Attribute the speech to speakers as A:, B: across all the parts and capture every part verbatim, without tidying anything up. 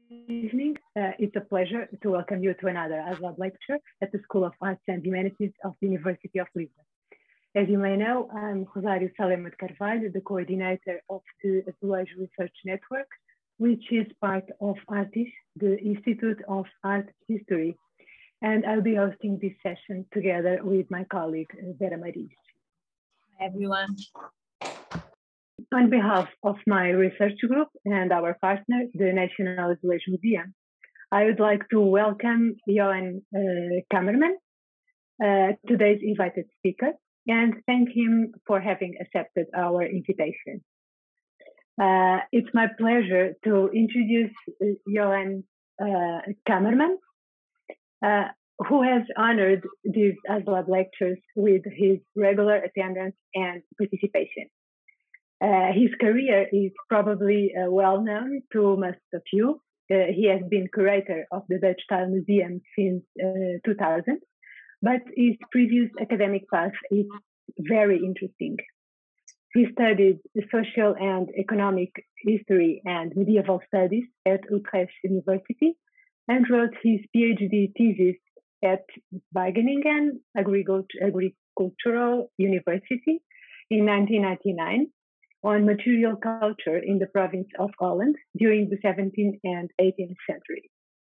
A: evening. Uh, it's a pleasure to welcome you to another ASLab lecture at the School of Arts and Humanities of the University of Lisbon. As you may know, I'm Rosário Salema de Carvalho, the coordinator of the Azulejo Research Network, which is part of ARTIS, the Institute of Art History. And I'll be hosting this session together with my colleague, Vera Maris.
B: Hi, everyone.
A: On behalf of my research group and our partner, the National Azulejo Museum, I would like to welcome Johan uh, Kammerman, uh, today's invited speaker, and thank him for having accepted our invitation. Uh, it's my pleasure to introduce uh, Johan uh, Kammerman, uh, who has honored these ASLab lectures with his regular attendance and participation. Uh, his career is probably uh, well known to most of you. Uh, he has been curator of the Dutch Tile Museum since uh, two thousand, but his previous academic path is very interesting. He studied social and economic history and medieval studies at Utrecht University and wrote his PhD thesis at Wageningen Agricultural University in nineteen ninety-nine on material culture in the province of Holland during the seventeenth and eighteenth century.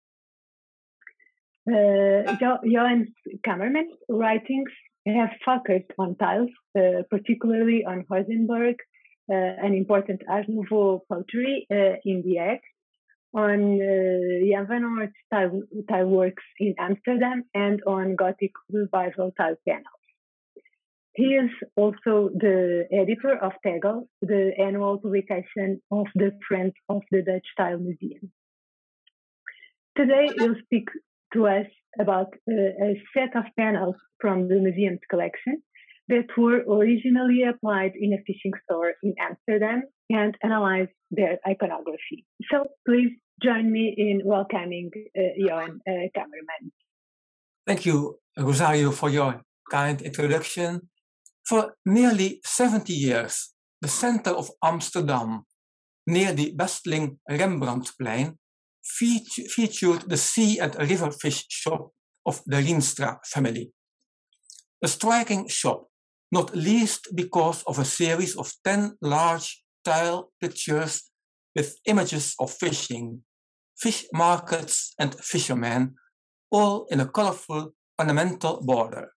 A: Uh, Johan Kammerman's writings have focused on tiles, uh, particularly on Rosenberg, uh, an important Art Nouveau pottery uh, in the Hague, on uh, Jan van Oort's tile, tile works in Amsterdam, and on Gothic Revival tile panels. He is also the editor of Tegel, the annual publication of the Friends of the Dutch Tile Museum. Today, he'll speak to us about uh, a set of panels from the museum's collection that were originally applied in a fishing store in Amsterdam and analyze their iconography. So please join me in welcoming uh, Johan uh, Kammerman.
C: Thank you, Rosario, for your kind introduction. For nearly seventy years, the center of Amsterdam, near the bustling Rembrandtplein, feature, featured the sea and river fish shop of the Rienstra family. A striking shop, not least because of a series of ten large tile pictures with images of fishing, fish markets and fishermen, all in a colorful ornamental border.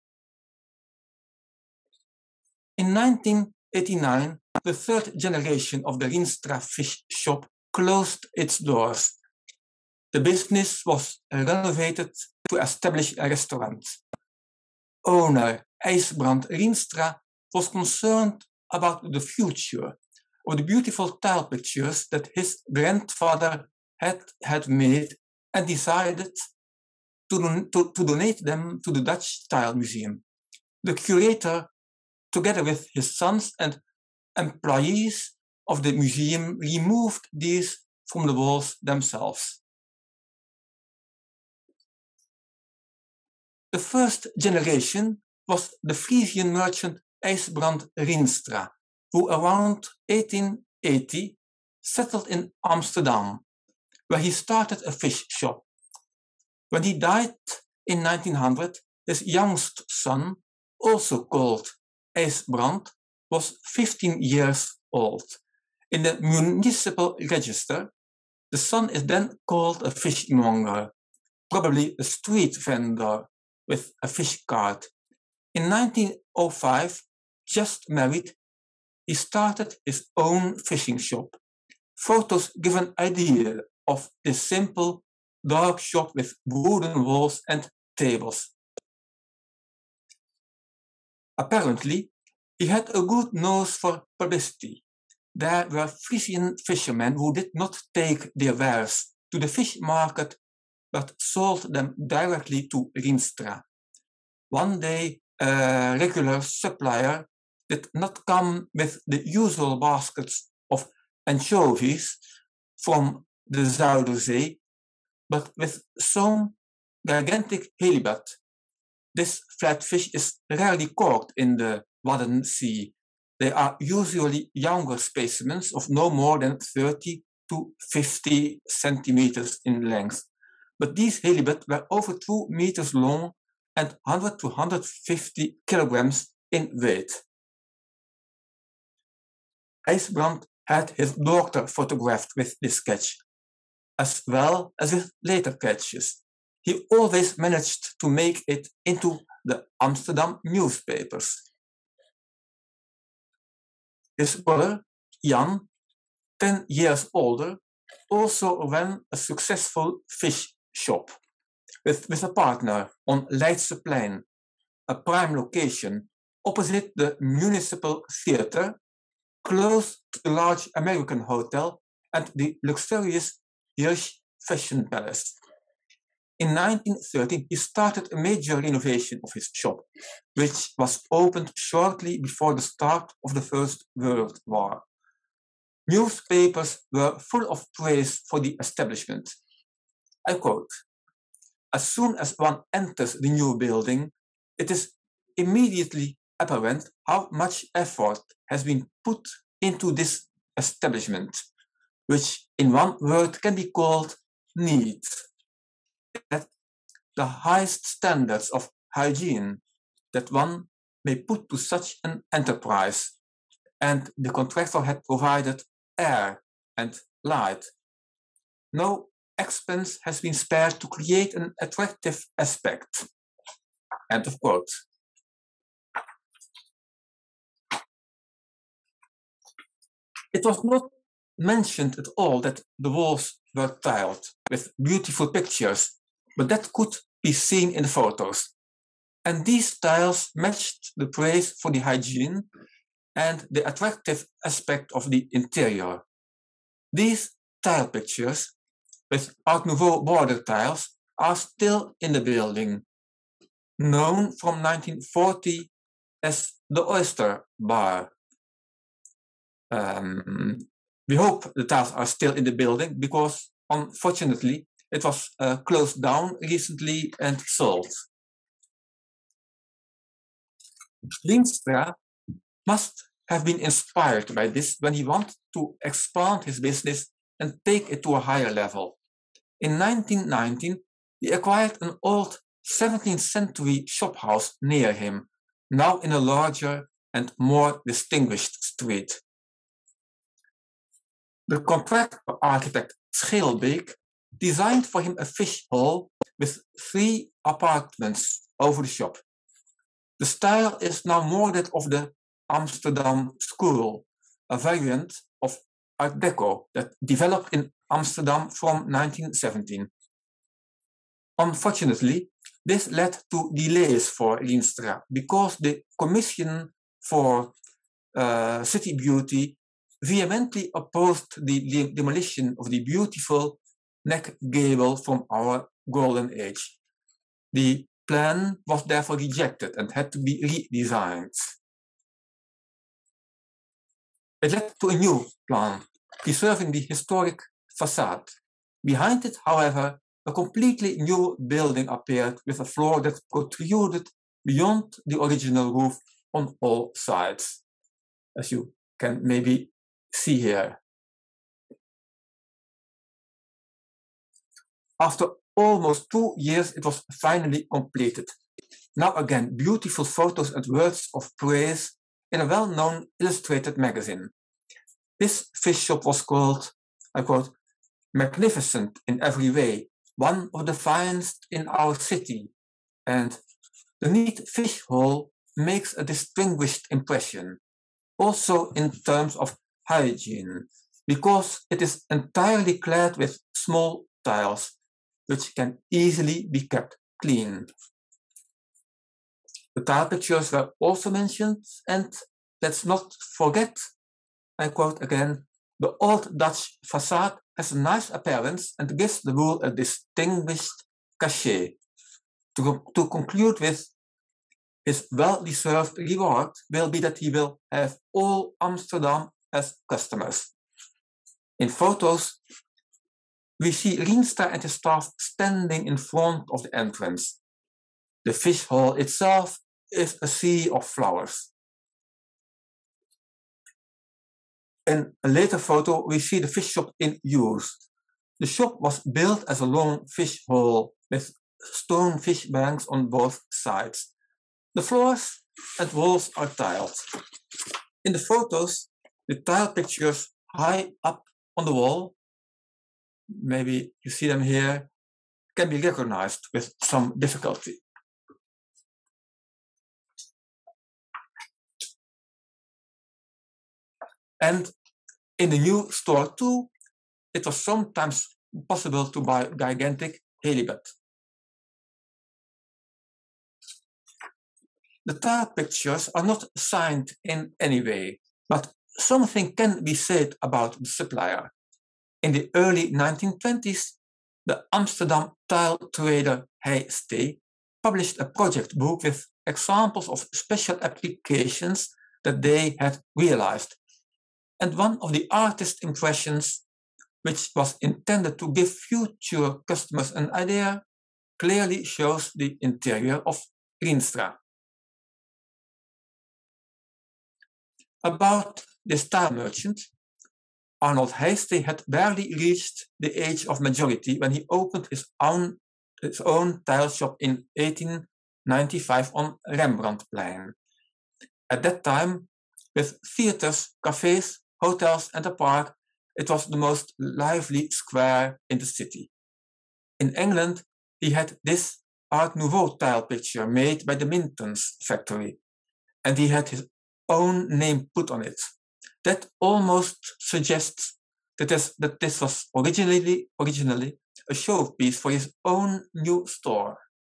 C: In nineteen eighty-nine, the third generation of the Rienstra fish shop closed its doors. The business was renovated to establish a restaurant. Owner IJsbrand Rienstra was concerned about the future of the beautiful tile pictures that his grandfather had, had made and decided to, to, to donate them to the Dutch Tile Museum. The curator, together with his sons and employees of the museum, removed these from the walls themselves. The first generation was the Frisian merchant IJsbrand Rienstra, who around eighteen eighty settled in Amsterdam, where he started a fish shop. When he died in nineteen hundred, his youngest son, also called IJsbrand, was fifteen years old. In the municipal register, the son is then called a fishmonger, probably a street vendor with a fish cart. In nineteen oh five, just married, he started his own fishing shop. Photos give an idea of this simple, dark shop with wooden walls and tables. Apparently, he had a good nose for publicity. There were Frisian fishermen who did not take their wares to the fish market, but sold them directly to Rienstra. One day, a regular supplier did not come with the usual baskets of anchovies from the Zuiderzee, but with some gigantic halibut. This flatfish is rarely caught in the Wadden Sea. They are usually younger specimens of no more than thirty to fifty centimeters in length. But these halibut were over two meters long and one hundred to one hundred fifty kilograms in weight. IJsbrand had his daughter photographed with this sketch, as well as with later catches. He always managed to make it into the Amsterdam newspapers. His brother, Jan, ten years older, also ran a successful fish shop with, with a partner on Leidseplein, a prime location opposite the Municipal Theatre, close to the large American hotel and the luxurious Hirsch Fashion Palace. In nineteen thirteen, he started a major renovation of his shop, which was opened shortly before the start of the First World War. Newspapers were full of praise for the establishment. I quote, "As soon as one enters the new building, it is immediately apparent how much effort has been put into this establishment, which in one word can be called neat. That the highest standards of hygiene that one may put to such an enterprise, and the contractor had provided air and light. No expense has been spared to create an attractive aspect." End of quote. It was not mentioned at all that the walls were tiled with beautiful pictures, but that could be seen in the photos. And these tiles matched the praise for the hygiene and the attractive aspect of the interior. These tile pictures, with Art Nouveau border tiles, are still in the building, known from nineteen forty as the Oyster Bar. Um, we hope the tiles are still in the building because, unfortunately, it was uh, closed down recently and sold. Rienstra must have been inspired by this when he wanted to expand his business and take it to a higher level. In nineteen nineteen, he acquired an old seventeenth century shophouse near him, now in a larger and more distinguished street. The contractor architect Scheelbeek designed for him a fish hall with three apartments over the shop. The style is now more that of the Amsterdam School, a variant of Art Deco that developed in Amsterdam from nineteen seventeen. Unfortunately, this led to delays for Rienstra because the Commission for uh, City Beauty vehemently opposed the demolition of the beautiful neck gable from our golden age. The plan was therefore rejected and had to be redesigned. It led to a new plan, preserving the historic facade. Behind it, however, a completely new building appeared with a floor that protruded beyond the original roof on all sides, as you can maybe see here. After almost two years, it was finally completed. Now again, beautiful photos and words of praise in a well-known illustrated magazine. This fish shop was called, I quote, "magnificent in every way, one of the finest in our city, and the neat fish hall makes a distinguished impression, also in terms of hygiene, because it is entirely clad with small tiles, which can easily be kept clean." The tile pictures were also mentioned, and let's not forget, I quote again, "the old Dutch facade has a nice appearance and gives the wool a distinguished cachet." To, to conclude with, his well-deserved reward will be that he will have all Amsterdam as customers. In photos, we see Rienstra and his staff standing in front of the entrance. The fish hall itself is a sea of flowers. In a later photo, we see the fish shop in use. The shop was built as a long fish hall with stone fish banks on both sides. The floors and walls are tiled. In the photos, the tile pictures high up on the wall, maybe you see them here, can be recognized with some difficulty. And in the new store too, it was sometimes possible to buy gigantic halibut. The tile pictures are not signed in any way, but something can be said about the supplier. In the early nineteen twenties, the Amsterdam tile trader Heijstee published a project book with examples of special applications that they had realized. And one of the artist's impressions, which was intended to give future customers an idea, clearly shows the interior of Rienstra. About this tile merchant, Arnold Heijstee had barely reached the age of majority when he opened his own, his own tile shop in eighteen ninety-five on Rembrandtplein. At that time, with theaters, cafes, hotels and a park, it was the most lively square in the city. In England, he had this Art Nouveau tile picture made by the Mintons factory, and he had his own name put on it. That almost suggests that this, that this was originally, originally a showpiece for his own new store.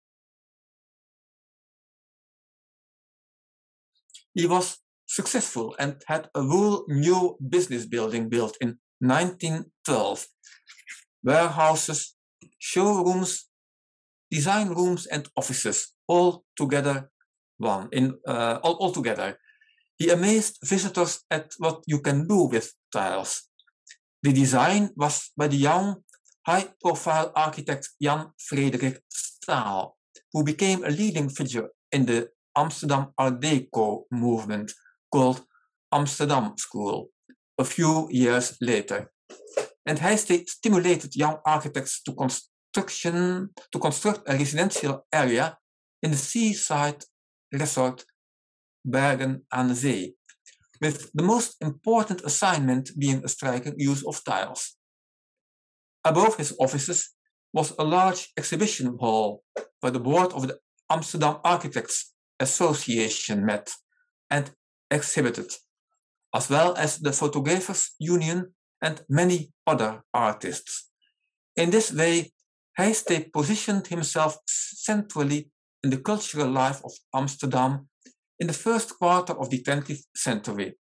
C: He was successful and had a whole new business building built in nineteen twelve. Warehouses, showrooms, design rooms and offices, all together one, in, uh, all, all together. He amazed visitors at what you can do with tiles. The design was by the young, high-profile architect Jan Frederik Staal, who became a leading figure in the Amsterdam Art Deco movement called Amsterdam School a few years later. And Heijstee stimulated young architects to construction to construct a residential area in the seaside resort Bergen aan Zee, with the most important assignment being a striking use of tiles. Above his offices was a large exhibition hall where the board of the Amsterdam Architects Association met and exhibited, as well as the Photographers Union and many other artists. In this way, Heijstee positioned himself centrally in the cultural life of Amsterdam in the first quarter of the twentieth century.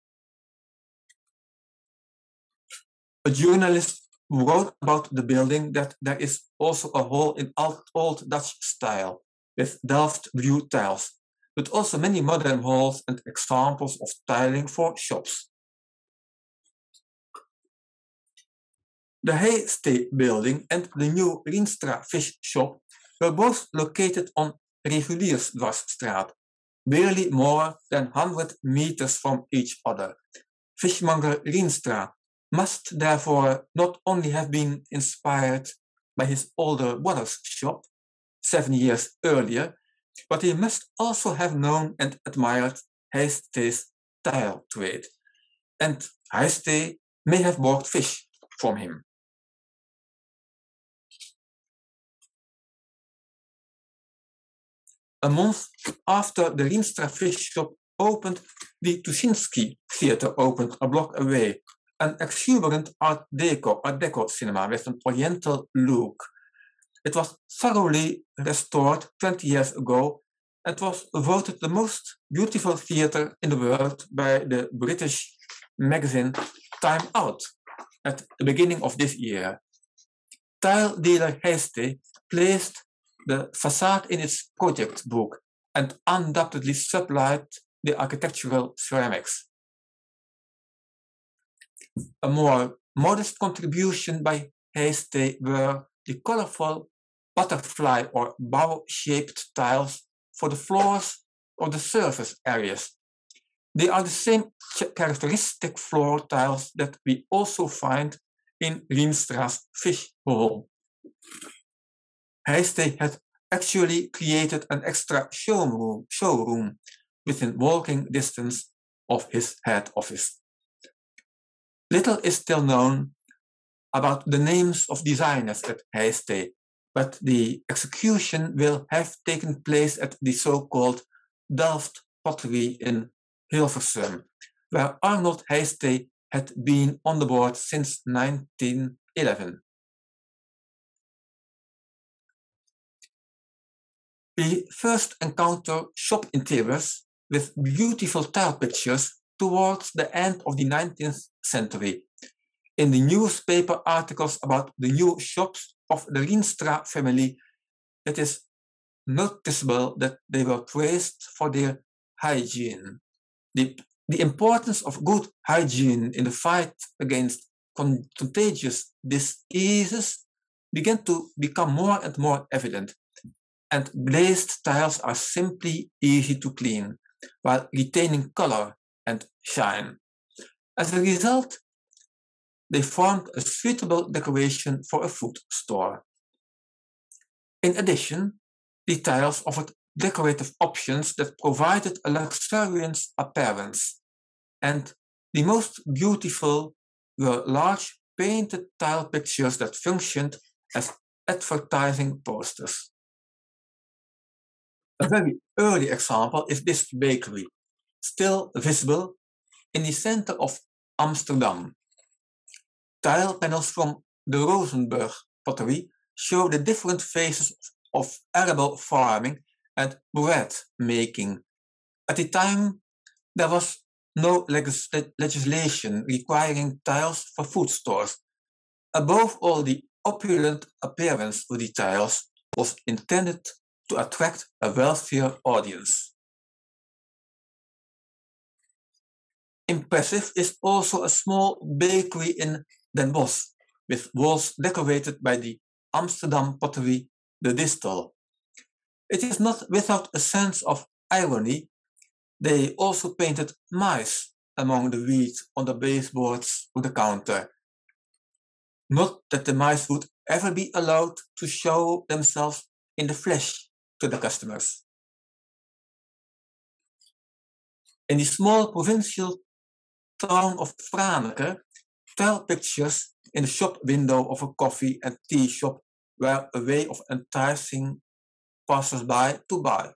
C: A journalist wrote about the building that there is also a hall in old, old Dutch style with Delft blue tiles, but also many modern halls and examples of tiling for shops. The Heijstee building and the new Rienstra fish shop were both located on Reguliersdwarsstraat, barely more than one hundred meters from each other. Fishmonger Rienstra must therefore not only have been inspired by his older brother's shop seven years earlier, but he must also have known and admired Heijstee's tile trade, and Heijstee may have bought fish from him. A month after the Rienstra fish shop opened, the Tuschinski Theatre opened a block away, an exuberant Art Deco, Art Deco cinema with an oriental look. It was thoroughly restored twenty years ago and was voted the most beautiful theatre in the world by the British magazine Time Out at the beginning of this year. Tile dealer Heijstee placed the facade in its project book and undoubtedly supplied the architectural ceramics. A more modest contribution by Heijstee were the colorful butterfly or bow-shaped tiles for the floors or the surface areas. They are the same characteristic floor tiles that we also find in Rienstra's fish hole. Heijstee had actually created an extra showroom, showroom within walking distance of his head office. Little is still known about the names of designers at Heijstee, but the execution will have taken place at the so-called Delft Pottery in Hilversum, where Arnold Heijstee had been on the board since nineteen eleven. We first encounter shop interiors with beautiful tile pictures towards the end of the nineteenth century. In the newspaper articles about the new shops of the Rienstra family, it is noticeable that they were praised for their hygiene. The, the importance of good hygiene in the fight against contagious diseases began to become more and more evident, and glazed tiles are simply easy to clean while retaining color and shine. As a result, they formed a suitable decoration for a food store. In addition, the tiles offered decorative options that provided a luxurious appearance, and the most beautiful were large painted tile pictures that functioned as advertising posters. A very early example is this bakery, still visible in the center of Amsterdam. Tile panels from the Rosenberg pottery show the different phases of arable farming and bread making. At the time, there was no legis legislation requiring tiles for food stores. Above all, the opulent appearance of the tiles was intended to attract a wealthier audience. Impressive is also a small bakery in Den Bosch, with walls decorated by the Amsterdam pottery De Distel. It is not without a sense of irony. They also painted mice among the wheat on the baseboards of the counter. Not that the mice would ever be allowed to show themselves in the flesh to the customers. In the small provincial town of Franeker, tile pictures in the shop window of a coffee and tea shop were a way of enticing passers-by to buy.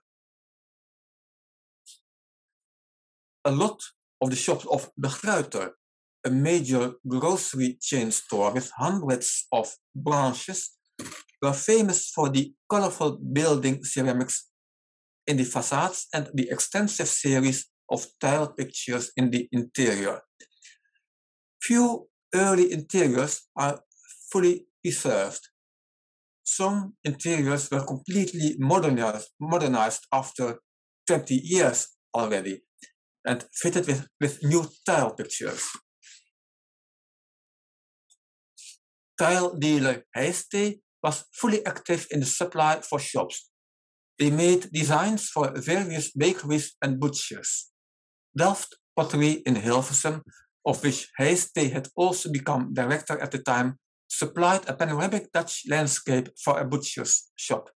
C: A lot of the shops of De Gruyter, a major grocery chain store with hundreds of branches, were famous for the colorful building ceramics in the facades and the extensive series of tile pictures in the interior. Few early interiors are fully preserved. Some interiors were completely modernized, modernized after twenty years already and fitted with, with new tile pictures. Tile dealer Heijstee was fully active in the supply for shops. They made designs for various bakeries and butchers. Delft Pottery in Hilversum, of which Heijstee had also become director at the time, supplied a panoramic Dutch landscape for a butcher's shop.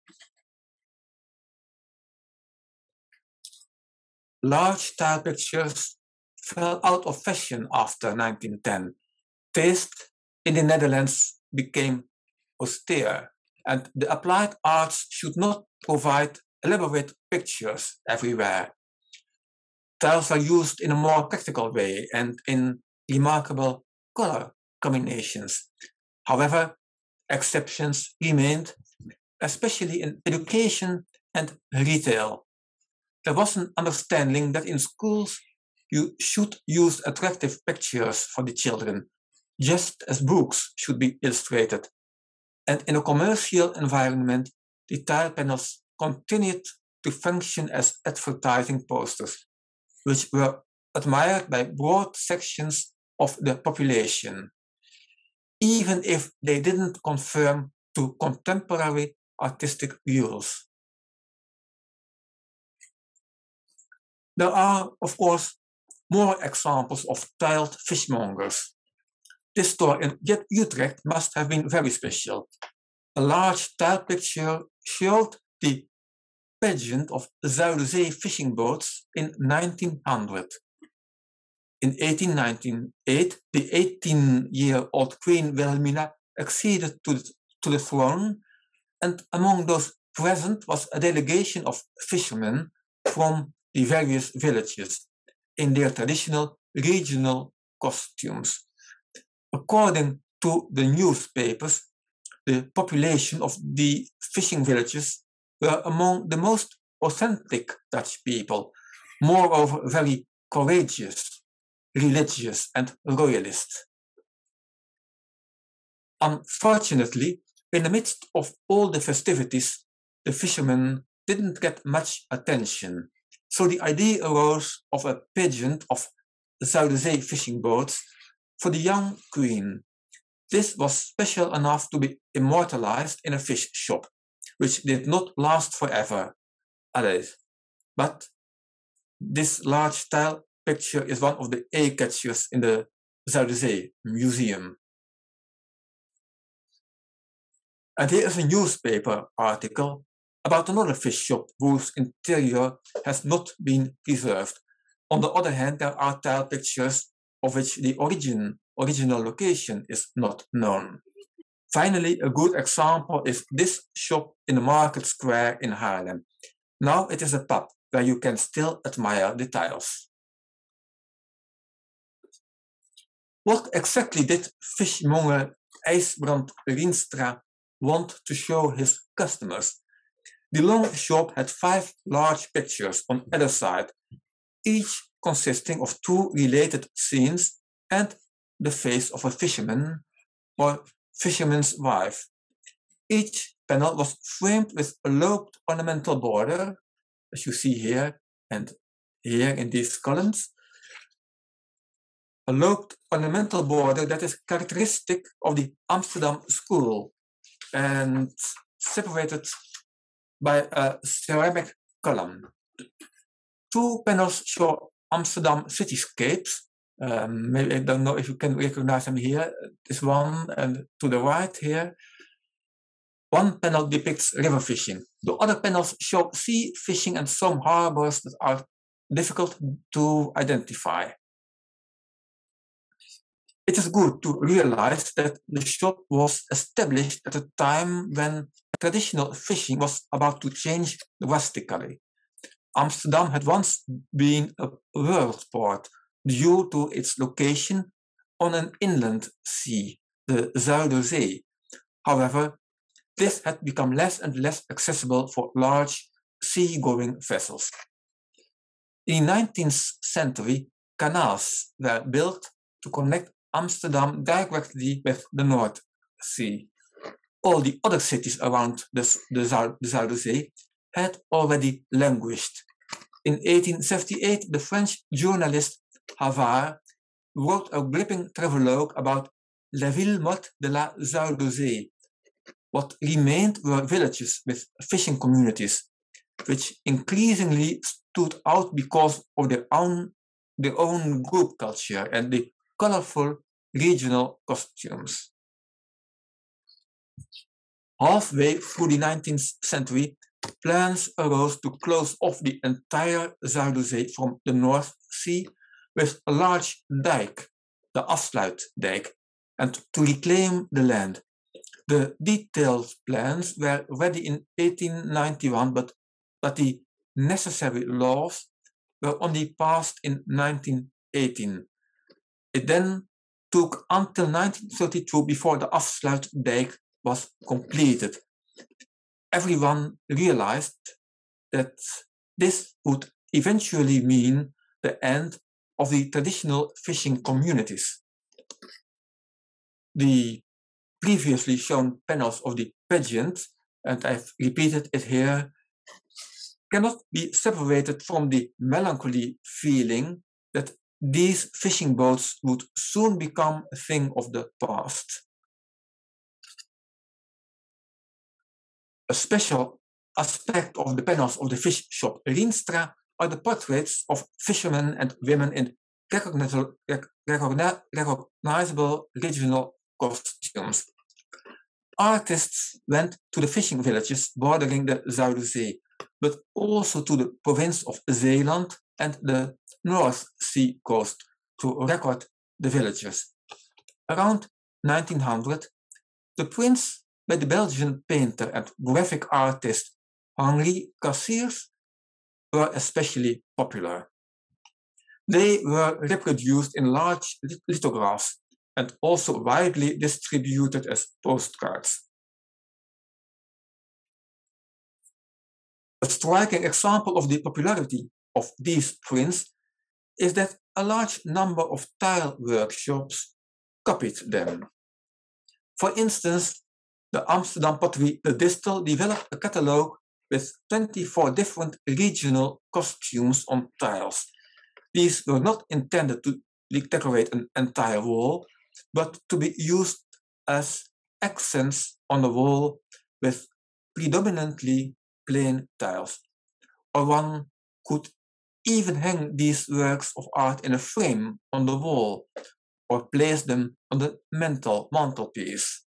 C: Large tile pictures fell out of fashion after nineteen ten. Taste in the Netherlands became austere, and the applied arts should not provide elaborate pictures everywhere. Tiles are used in a more practical way and in remarkable color combinations. However, exceptions remained, especially in education and retail. There was an understanding that in schools you should use attractive pictures for the children, just as books should be illustrated. And in a commercial environment, the tile panels continued to function as advertising posters, which were admired by broad sections of the population, even if they didn't conform to contemporary artistic rules. There are, of course, more examples of tiled fishmongers. This store in Utrecht must have been very special. A large tile picture showed the pageant of Zuiderzee fishing boats in nineteen hundred. In eighteen ninety-eight, the eighteen-year-old Queen Wilhelmina acceded to the, to the throne, and among those present was a delegation of fishermen from the various villages in their traditional regional costumes. According to the newspapers, the population of the fishing villages were among the most authentic Dutch people, moreover very courageous, religious and royalist. Unfortunately, in the midst of all the festivities, the fishermen didn't get much attention. So the idea arose of a pageant of Zuiderzee fishing boats for the young queen. This was special enough to be immortalized in a fish shop, which did not last forever. But this large tile picture is one of the eye-catchers in the Zuiderzee Museum. And here is a newspaper article about another fish shop whose interior has not been preserved. On the other hand, there are tile pictures of which the origin, original location is not known. Finally, a good example is this shop in the Market Square in Haarlem. Now it is a pub where you can still admire the tiles. What exactly did fishmonger IJsbrand Rienstra want to show his customers? The long shop had five large pictures on either side, each consisting of two related scenes and the face of a fisherman or fisherman's wife. Each panel was framed with a lobed ornamental border, as you see here and here in these columns. A lobed ornamental border that is characteristic of the Amsterdam school and separated by a ceramic column. Two panels show Amsterdam cityscapes. Um, maybe I don't know if you can recognize them here. This one and to the right here. One panel depicts river fishing. The other panels show sea fishing and some harbors that are difficult to identify. It is good to realize that the shop was established at a time when traditional fishing was about to change drastically. Amsterdam had once been a world port due to its location on an inland sea, the Zuiderzee. However, this had become less and less accessible for large sea-going vessels. In the nineteenth century, canals were built to connect Amsterdam directly with the North Sea. All the other cities around the, the, the Zuiderzee had already languished. In eighteen seventy-eight, the French journalist Havard wrote a gripping travelogue about La Ville Morte de la Zuiderzee. What remained were villages with fishing communities, which increasingly stood out because of their own, their own group culture and the colorful regional costumes. Halfway through the nineteenth century, plans arose to close off the entire Zuiderzee from the North Sea with a large dike, the Afsluitdijk, and to reclaim the land. The detailed plans were ready in eighteen ninety-one, but, but the necessary laws were only passed in nineteen eighteen. It then took until nineteen thirty-two before the Afsluitdijk was completed. Everyone realized that this would eventually mean the end of the traditional fishing communities. The previously shown panels of the pageant, and I've repeated it here, cannot be separated from the melancholy feeling that these fishing boats would soon become a thing of the past. A special aspect of the panels of the fish shop Rienstra are the portraits of fishermen and women in recognizable, recognizable regional costumes. Artists went to the fishing villages bordering the Zuiderzee, but also to the province of Zeeland and the North Sea coast to record the villages. Around nineteen hundred, the prints by the Belgian painter and graphic artist Henri Cassiers were especially popular. They were reproduced in large lithographs and also widely distributed as postcards. A striking example of the popularity of these prints is that a large number of tile workshops copied them. For instance, the Amsterdam Pottery De Distel developed a catalogue with twenty-four different regional costumes on tiles. These were not intended to decorate an entire wall, but to be used as accents on the wall with predominantly plain tiles. Or one could even hang these works of art in a frame on the wall or place them on the mantel, mantelpiece.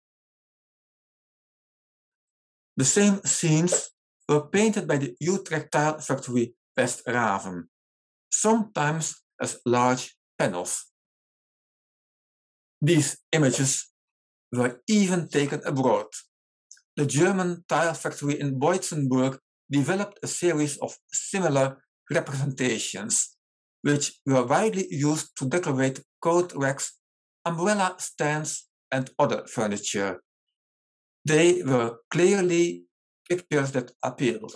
C: The same scenes were painted by the Utrecht tile factory West Raven, sometimes as large panels. These images were even taken abroad. The German tile factory in Boitzenburg developed a series of similar representations, which were widely used to decorate coat racks, umbrella stands, and other furniture. They were clearly pictures that appealed.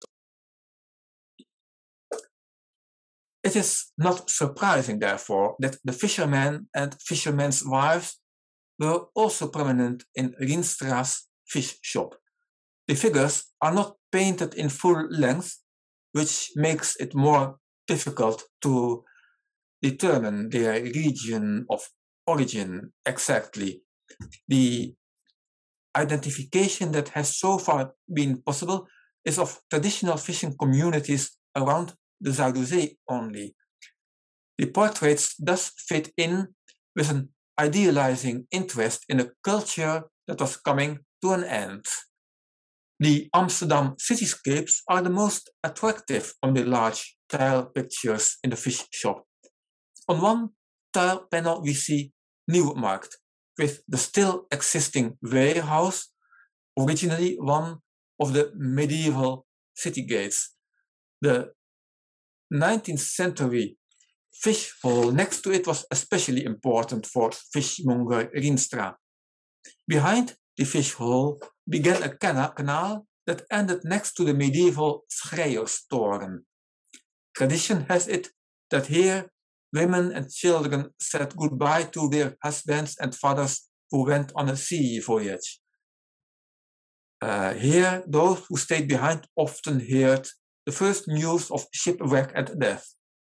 C: It is not surprising, therefore, that the fishermen and fishermen's wives were also prominent in Rienstra's fish shop. The figures are not painted in full length, which makes it more difficult to determine their region of origin exactly. The identification that has so far been possible is of traditional fishing communities around the Zuiderzee only. The portraits thus fit in with an idealizing interest in a culture that was coming to an end. The Amsterdam cityscapes are the most attractive on the large tile pictures in the fish shop. On one tile panel we see Nieuwmarkt, with the still existing warehouse, originally one of the medieval city gates. The nineteenth century fish hall next to it was especially important for fishmonger Rienstra. Behind the fish hall began a canal that ended next to the medieval Schreierstoren. Tradition has it that here women and children said goodbye to their husbands and fathers who went on a sea voyage. Uh, here, those who stayed behind often heard the first news of shipwreck and death.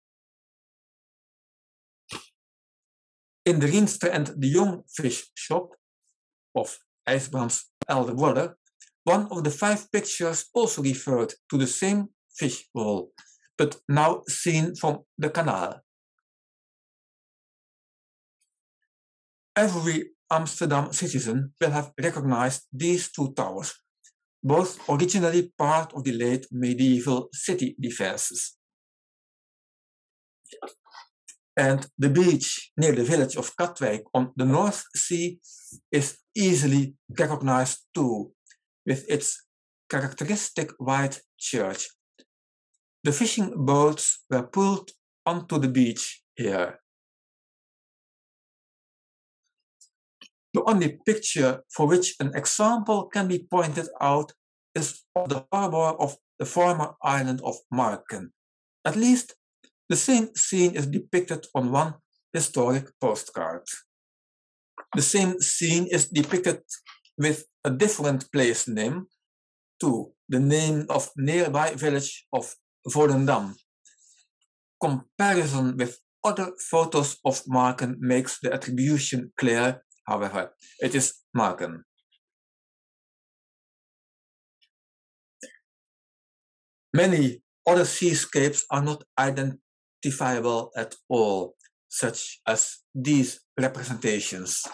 C: In the Rienstra and de Jong fish shop of IJsbrand's elder brother, one of the five pictures also referred to the same fish hall, but now seen from the canal. Every Amsterdam citizen will have recognized these two towers, both originally part of the late medieval city defenses. And the beach near the village of Katwijk on the North Sea is easily recognized too, with its characteristic white church. The fishing boats were pulled onto the beach here. The only picture for which an example can be pointed out is of the harbor of the former island of Marken. At least the same scene is depicted on one historic postcard. The same scene is depicted with a different place name too, the name of nearby village of Volendam. Comparison with other photos of Marken makes the attribution clear. However, it is Marken. Many other seascapes are not identifiable at all. such as these representations.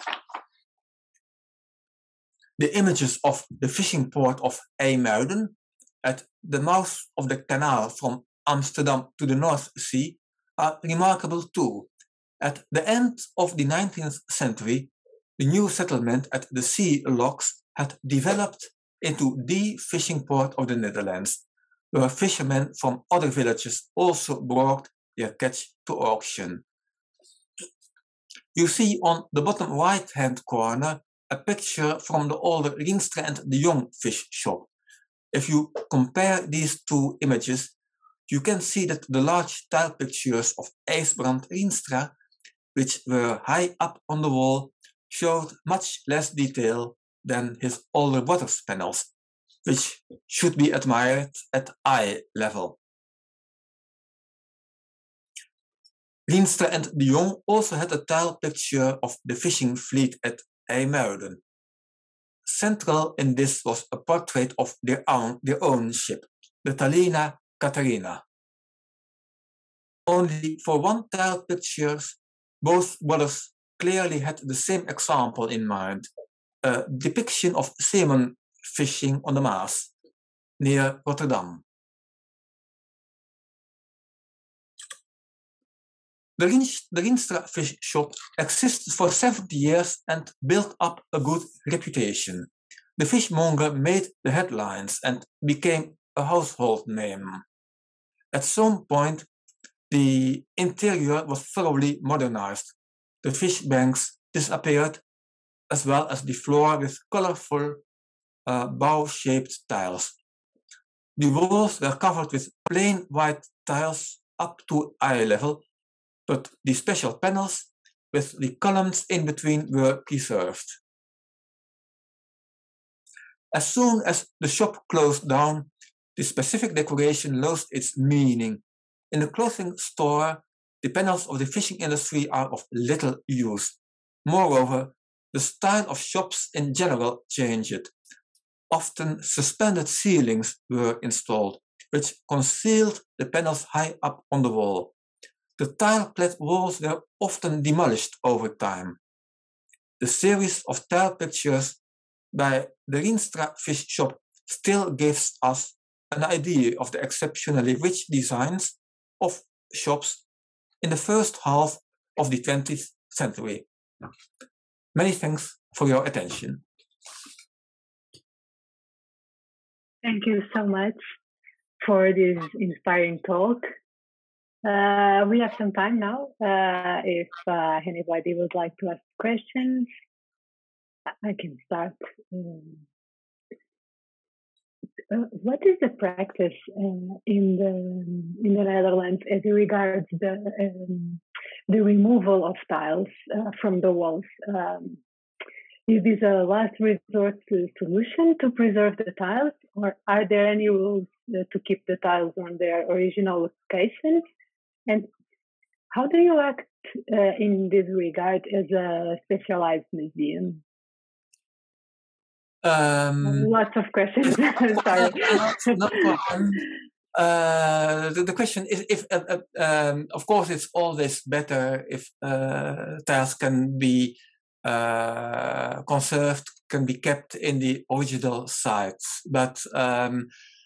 C: The images of the fishing port of IJmuiden at the mouth of the canal from Amsterdam to the North Sea are remarkable too. At the end of the nineteenth century, the new settlement at the sea locks had developed into the fishing port of the Netherlands, where fishermen from other villages also brought their catch to auction. You see on the bottom right-hand corner a picture from the older Rienstra and de Jong fish shop. If you compare these two images, you can see that the large tile pictures of IJsbrand Rienstra, which were high up on the wall, showed much less detail than his older brother's panels, which should be admired at eye level. Rienstra and de Jong also had a tile picture of the fishing fleet at IJmuiden. Central in this was a portrait of their own, their own ship, the Talena Catharina. Only for one tile pictures, both brothers clearly had the same example in mind, a depiction of salmon fishing on the Maas near Rotterdam. The, Riens, the Rienstra fish shop existed for seventy years and built up a good reputation. The fishmonger made the headlines and became a household name. At some point, the interior was thoroughly modernized. The fish banks disappeared, as well as the floor with colorful uh, bow-shaped tiles. The walls were covered with plain white tiles up to eye level, but the special panels with the columns in between were preserved. As soon as the shop closed down, the specific decoration lost its meaning. In the clothing store, the panels of the fishing industry are of little use. Moreover, the style of shops in general changed. Often suspended ceilings were installed, which concealed the panels high up on the wall. The tile-clad walls were often demolished over time. The series of tile pictures by the Rienstra fish shop still gives us an idea of the exceptionally rich designs of shops in the first half of the twentieth century. Many thanks for your attention.
A: Thank you so much for this inspiring talk. Uh, we have some time now. Uh, if uh, anybody would like to ask questions, I can start. Um, uh, what is the practice uh, in the in the Netherlands as regards the um, the removal of tiles uh, from the walls? Um, is this a last resort to solution to preserve the tiles, or are there any rules uh, to keep the tiles on their original locations? And how do you act uh, in this regard as a specialized museum?
C: Um,
A: Lots of questions. Sorry.
C: No problem. Uh, the, the question is if, uh, uh, um, of course, it's always better if uh, tiles can be uh, conserved, can be kept in the original sites. But um,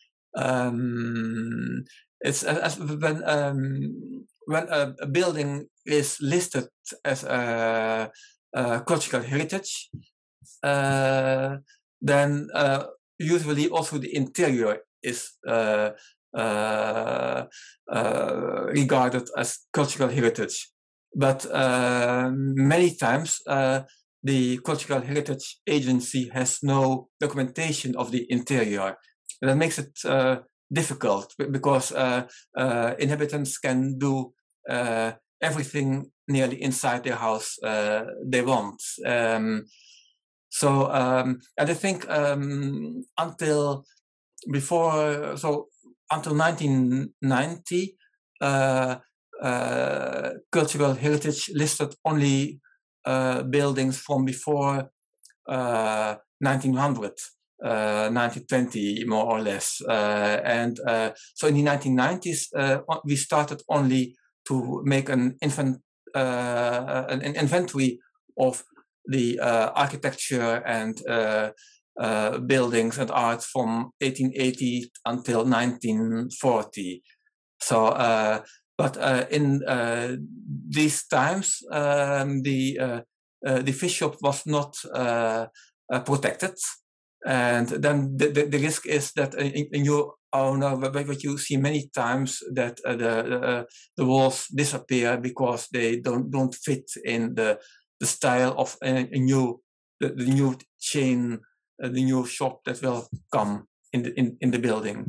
C: um, it's as when um, when a, a building is listed as a, a cultural heritage, uh, then uh, usually also the interior is uh, uh, uh, regarded as cultural heritage. But uh, many times uh, the Cultural Heritage Agency has no documentation of the interior. And that makes it uh, difficult because uh, uh, inhabitants can do uh, everything nearly inside their house uh, they want. Um, so, um, and I think um, until before, so until nineteen ninety, uh, uh, cultural heritage listed only uh, buildings from before uh, nineteen hundred, uh, nineteen twenty, more or less. Uh, and uh, so in the nineteen nineties, uh, we started only to make an infant, uh, an, an inventory of the uh, architecture and uh, uh, buildings and art from eighteen eighty until nineteen forty. So, uh, but uh, in uh, these times, um, the uh, uh, the fish shop was not uh, uh, protected, and then the, the, the risk is that in, in your owner, what you see many times, that uh, the uh, the walls disappear because they don't don't fit in the the style of a, a new the, the new chain, uh, the new shop that will come in the in, in the building.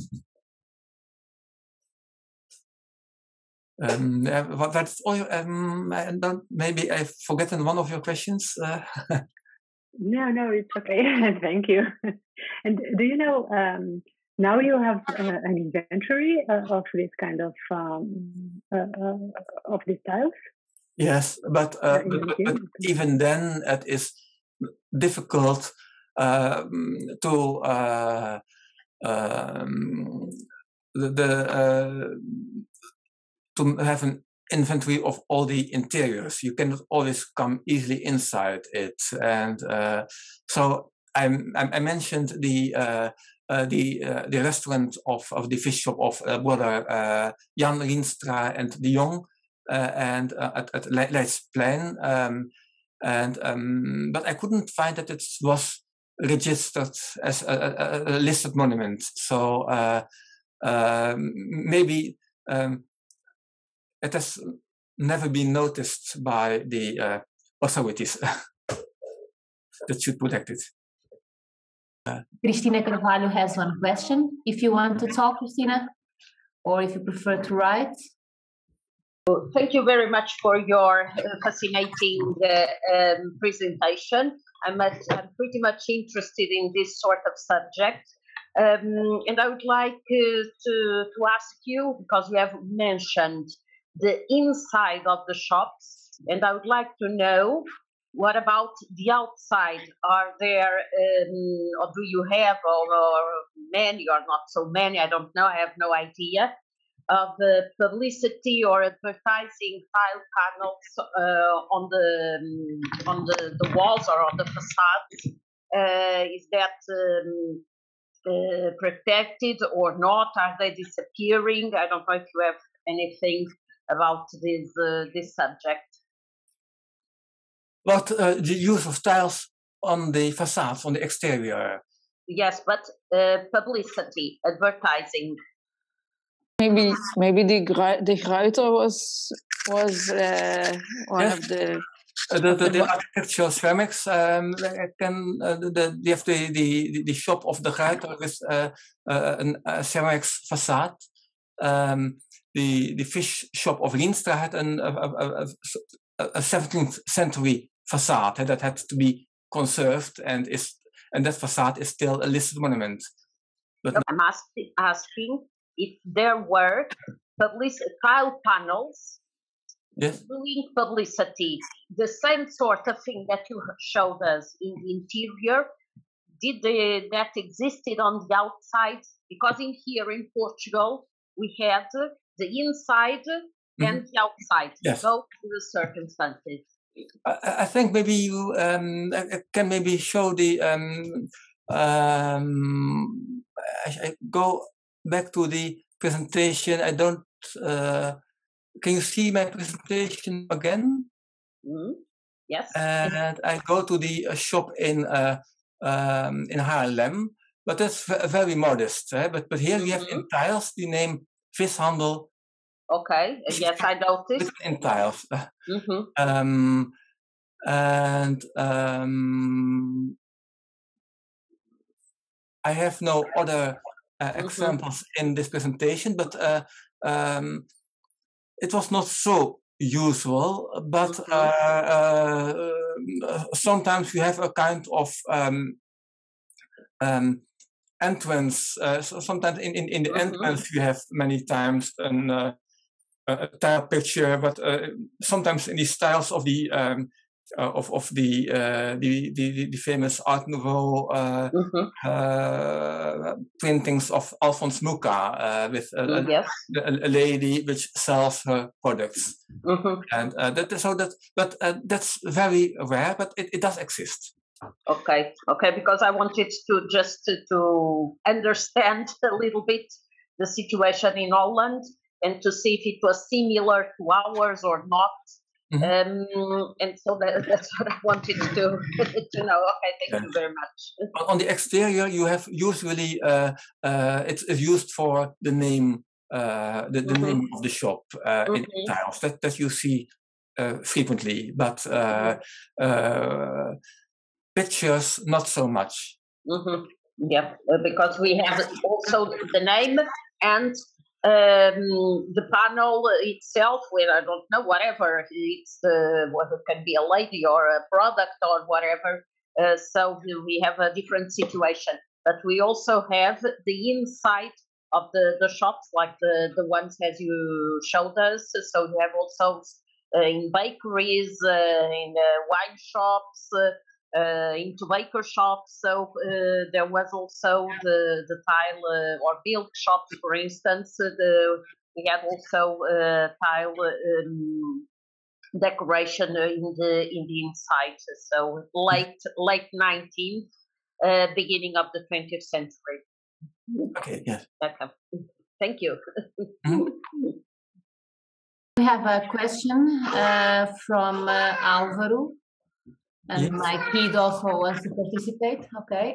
C: Um, uh, that's all. Um, and don't, maybe I've forgotten one of your questions. Uh,
A: no, no, it's okay. Thank you. And do you know, um, now you have uh, an inventory uh, of this kind of um, uh, uh, of these styles?
C: Yes, but, uh, but, but, but even then, it is difficult uh, to uh, um, the. the uh, to have an inventory of all the interiors. You cannot always come easily inside it. And uh, so I, I mentioned the uh, uh, the uh, the restaurant of, of the fish shop of uh, brother uh, Jan Rienstra and de Jong uh, and uh, at, at Leidsplein. Um, and um, but I couldn't find that it was registered as a, a, a listed monument. So uh, uh, maybe um, it has never been noticed by the uh, authorities that should protect it. Uh,
B: Cristina Carvalho has one question. If you want to talk, Cristina, or if you prefer to write.
D: Thank you very much for your uh, fascinating uh, um, presentation. I'm, at, I'm pretty much interested in this sort of subject. Um, and I would like uh, to, to ask you, because you have mentioned the inside of the shops, and I would like to know, what about the outside? Are there, um, or do you have, or, or many or not so many, I don't know, I have no idea, of uh, publicity or advertising tile panels uh, on the on the, the walls or on the facades? Uh, is that um, uh, protected or not? Are they disappearing? I don't know if you have anything about this uh, this subject.
C: But uh, the use of tiles on the facades, on the exterior.
D: Yes, but uh, publicity, advertising.
E: Maybe maybe the Gru the Gruyter was was uh, one
C: yes.
E: of the.
C: Uh, the, the, the architectural ceramics um, can uh, the the, the the the shop of the Gruyter with uh, uh, an, a ceramics facade. Um, the the fish shop of Rienstra had an, a, a, a, a seventeenth century facade that had to be conserved, and is and that facade is still a listed monument. But
D: I'm asking, asking if there were public tile panels.
C: Yes.
D: Doing publicity, the same sort of thing that you showed us in the interior, did the, that existed on the outside? Because in here in Portugal, we had the inside mm-hmm. and the outside,
C: yes.
D: both to the circumstances.
C: I, I think maybe you um, can maybe show the, um, um, I, I go back to the presentation. I don't, uh, can you see my presentation again?
D: Mm-hmm. Yes.
C: And I go to the uh, shop in uh, um, in Haarlem, but that's very modest. Eh? But but here mm-hmm. we have in tiles the name Vishandel.
D: Okay. Yes, I noticed.
C: In tiles.
D: Mm-hmm.
C: um, and um, I have no other uh, mm-hmm. examples in this presentation, but. Uh, um, It was not so usual, but mm-hmm. uh, uh, sometimes you have a kind of um, um, entrance. Uh, so sometimes in, in, in the mm-hmm. entrance you have many times an, uh, a tile picture, but uh, sometimes in the styles of the um, uh, of of the, uh, the the the famous Art Nouveau uh,
D: Mm-hmm.
C: uh, printings of Alphonse Mucha uh, with a, a,
D: Yes.
C: a, a lady which sells her products,
D: Mm-hmm.
C: and uh, that so that but uh, that's very rare, but it, it does exist.
D: Okay, okay, because I wanted to just to, to understand a little bit the situation in Holland and to see if it was similar to ours or not.
C: Mhm.
D: Um, and so that, that's what I wanted to to know. Okay, thank
C: Yeah.
D: you very much.
C: On- On the exterior, you have usually uh, uh, it's, it's used for the name uh, the, the
D: Mhm.
C: name of the shop uh, in
D: Mhm.
C: tiles that that you see uh, frequently, but uh, uh, pictures not so much.
D: Mm-hmm. Yep, uh, because we have also the name and um, the panel itself, where I don't know, whatever it's the whether it can be a lady or a product or whatever. Uh, so we have a different situation, but we also have the inside of the, the shops, like the, the ones as you showed us. So we have also uh, in bakeries, uh, in uh, wine shops. Uh, Uh, into baker shops, so uh, there was also the the tile uh, or milk shops, for instance. Uh, the, we had also uh, tile um, decoration in the in the inside. So late late nineteenth, uh, beginning of the twentieth century.
C: Okay, yes.
D: Okay. Thank you.
C: Mhm.
B: We have a question uh, from uh, Alvaro. And
C: Yes.
B: my kid also wants to participate. Okay.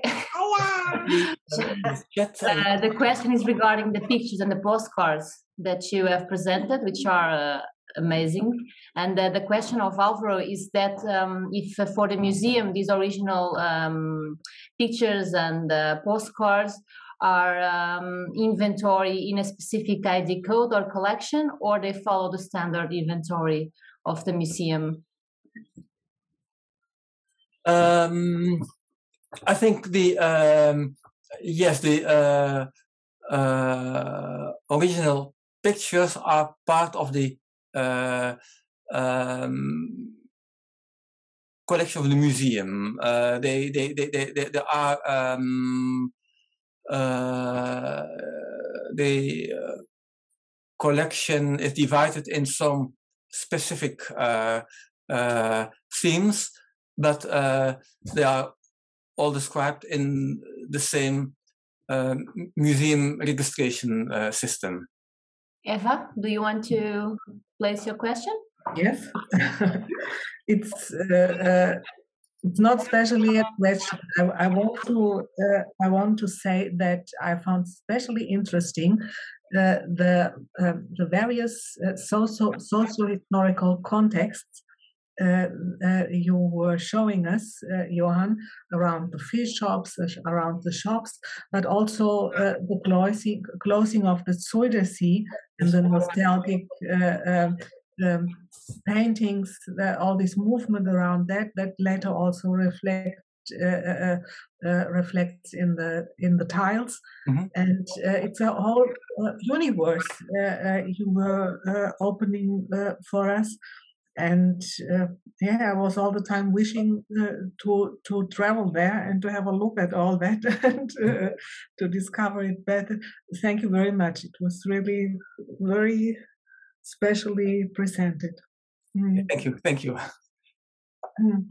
C: The chat, uh,
B: Uh, the question is regarding the pictures and the postcards that you have presented, which are uh, amazing. And uh, the question of Alvaro is that um, if uh, for the museum these original um, pictures and uh, postcards are um, inventory in a specific I D code or collection, or they follow the standard inventory of the museum.
C: Um, I think the um, yes, the uh, uh, original pictures are part of the uh, um, collection of the museum. Uh, they, they, they, they, they, they are um, uh, the uh, collection is divided in some specific uh, uh, themes, but uh, they are all described in the same uh, museum registration uh, system.
B: Eva, do you want to place your question?
F: Yes, it's uh, uh, it's not specially a question. I, I want to uh, I want to say that I found especially interesting uh, the uh, the various uh, socio socio historical contexts uh, uh, you were showing us, uh, Johan, around the fish shops, uh, around the shops, but also uh, the closing closing of the Zuiderzee and the nostalgic. Uh, um, um, paintings, uh, all this movement around that, that later also reflect uh, uh, uh, reflects in the in the tiles,
C: mm-hmm.
F: and uh, it's a whole uh, universe uh, uh, you were uh, opening uh, for us. And uh, yeah, I was all the time wishing uh, to to travel there and to have a look at all that and uh, to discover it better. Thank you very much. It was really very specially presented. Mm.
C: Thank you, thank you.
F: Mm.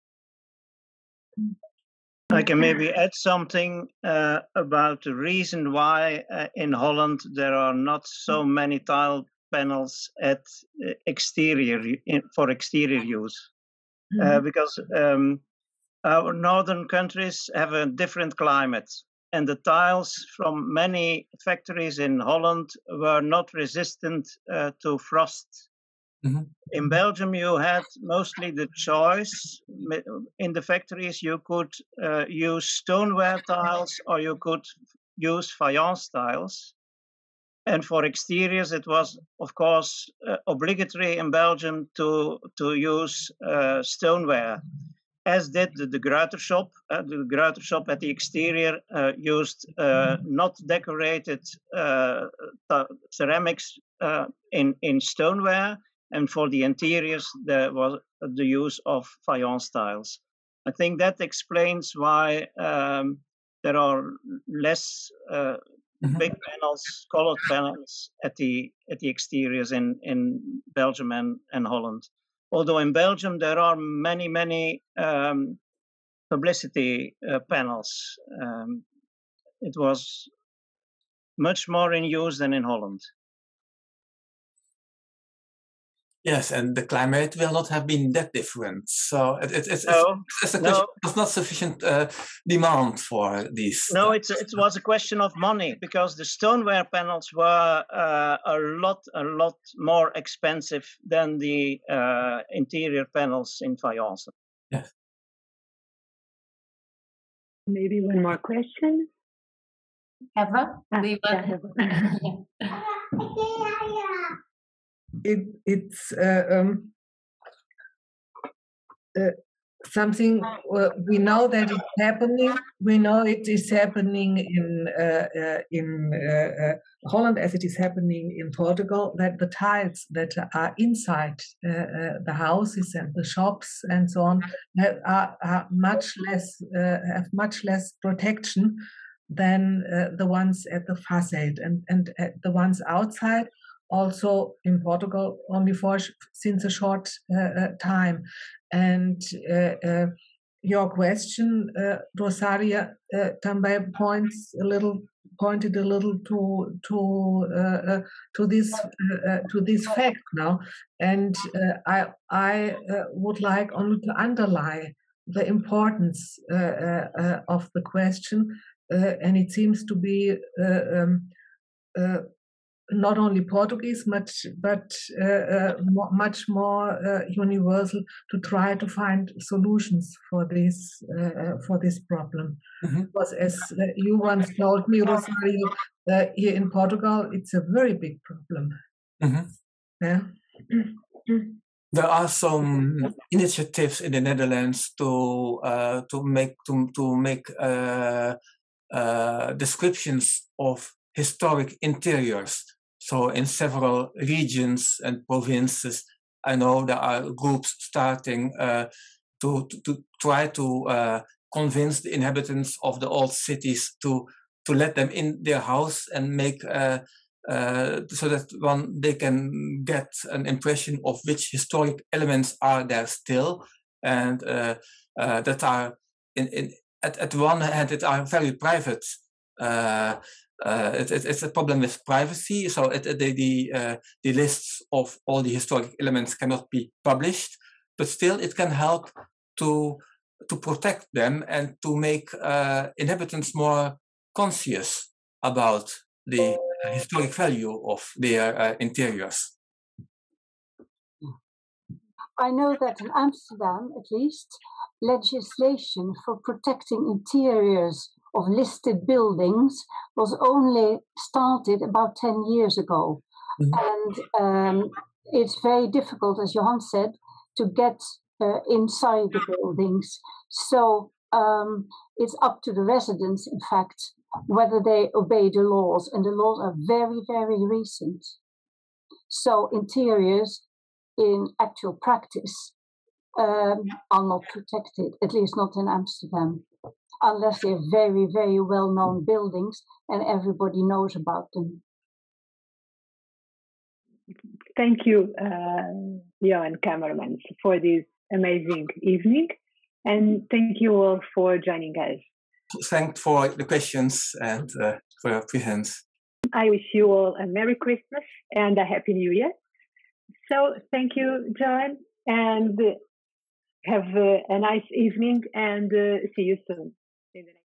G: I can maybe add something uh, about the reason why uh, in Holland there are not so many tile panels at uh, exterior in, for exterior use,
F: Mm.
G: uh, because um, our northern countries have a different climate, and the tiles from many factories in Holland were not resistant uh, to frost.
C: Mm-hmm.
G: In Belgium, you had mostly the choice. In the factories, you could uh, use stoneware tiles or you could use faience tiles. And for exteriors, it was, of course, uh, obligatory in Belgium to, to use uh, stoneware, as did the, the Gruiter shop. Uh, the Gruiter shop at the exterior uh, used uh, not decorated uh, ceramics uh, in, in stoneware. And for the interiors, there was the use of faience tiles. I think that explains why um, there are less uh, mm-hmm. big panels, colored panels at the at the exteriors in, in Belgium and, and Holland. Although in Belgium there are many, many um, publicity uh, panels. Um, it was much more in use than in Holland.
C: Yes, and the climate will not have been that different. So it, it, it's,
G: no,
C: it's, a
G: no.
C: there's not sufficient uh, demand for these.
G: No, it's, it was a question of money because the stoneware panels were uh, a lot, a lot more expensive than the uh, interior panels in faience.
C: Yes.
A: Maybe one more question.
B: Eva,
A: Ah,
B: do you want?
A: yeah,
F: It, it's uh, um, uh, something uh, we know that it's happening. We know it is happening in uh, uh, in uh, uh, Holland as it is happening in Portugal. That the tiles that are inside uh, uh, the houses and the shops and so on are, are much less uh, have much less protection than uh, the ones at the facade, and and uh, the ones outside. Also in Portugal, only for since a short uh, uh, time. And uh, uh, your question, uh, Rosaria, uh, também points a little, pointed a little to to uh, uh, to this uh, uh, to this fact now, and uh, I I uh, would like only to underline the importance uh, uh, uh, of the question, uh, and it seems to be. Uh, um, uh, not only Portuguese, much, but uh, uh, more, much more uh, universal to try to find solutions for this uh, for this problem. Mm-hmm. Because as uh, you once told me, Rosario, uh, here in Portugal, it's a very big problem.
C: Mm-hmm.
F: Yeah.
C: There are some initiatives in the Netherlands to uh, to make to to make uh, uh, descriptions of historic interiors. So in several regions and provinces, I know there are groups starting uh, to, to, to try to uh, convince the inhabitants of the old cities to, to let them in their house and make uh, uh, so that one they can get an impression of which historic elements are there still, and uh, uh, that are in, in at, at one hand it are very private. Uh, Uh, it, it, it's a problem with privacy, so it, the the, uh, the lists of all the historic elements cannot be published, but still it can help to to protect them and to make uh, inhabitants more conscious about the historic value of their uh, interiors.
H: I know that in Amsterdam, at least, legislation for protecting interiors of listed buildings was only started about ten years ago. Mm-hmm. And um, it's very difficult, as Johan said, to get uh, inside the buildings. So um, it's up to the residents, in fact, whether they obey the laws. And the laws are very, very recent. So interiors in actual practice um, are not protected, at least not in Amsterdam, unless they're very, very well-known buildings and everybody knows about them.
A: Thank you, uh, Johan Kammermans, for this amazing evening, and thank you all for joining us.
C: Thanks for the questions and uh, for your presence.
A: I wish you all a Merry Christmas and a Happy New Year. So thank you, Johan, and have a, a nice evening, and uh, see you soon.